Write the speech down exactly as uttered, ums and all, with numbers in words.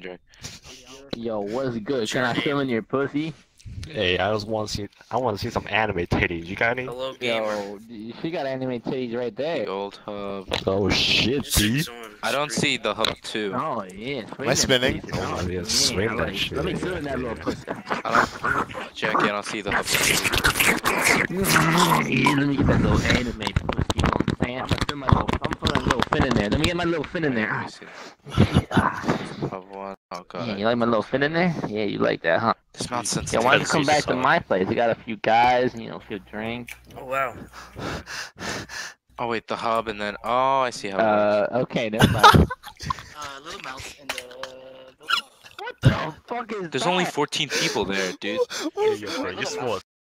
Yo, what's good? Can I fill in your pussy? Hey, I just want to see. I want to see some anime titties. You got any? Hello, gamer. Yo, d- she got anime titties right The there. old hub. Oh shit, dude. I don't see the hub too. Oh yeah, swing Am I them spinning? titties. Oh, yeah, yeah, swing I that like- shit. Let me fill in that Yeah. little pussy. I don't, Jackie, I don't see the hub too. Yeah, let me get that little anime pussy. You know what I'm saying? I'm gonna fill my little. I'm putting a little fin in there. Let me get my little fin in there. Let me see. Hub one. Oh god. Yeah, you like my little fin in there? Yeah, you like that, huh? This mount Yeah, sensitive. why don't you come back to my place? We got a few guys, you know, a few drinks. Oh wow. Oh wait, the hub and then oh I see how. it works. Uh, okay, never mind. Uh, little mouse in the building. What the fuck is There's that? only fourteen people there, dude. Yeah, yo, bro, you small